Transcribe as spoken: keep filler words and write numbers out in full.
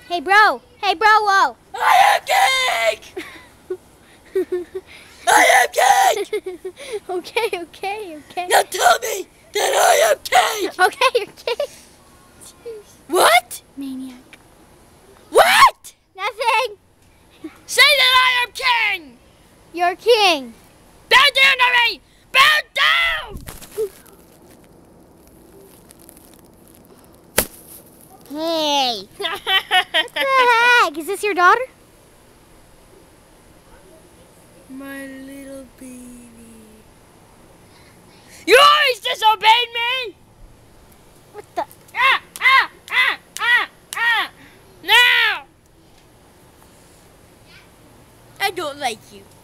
Hey, bro. Hey, bro, whoa. I am king! I am king! Okay, okay, okay. Now tell me that I am king! Okay, you're king. What? Maniac. What? Nothing. Say that I am king! You're king. Bow down to me! Bow down! Hey. What the heck? Is this your daughter? My little baby. You always disobeyed me! What the? Ah! Ah! Ah! Ah! Ah! Now! I don't like you.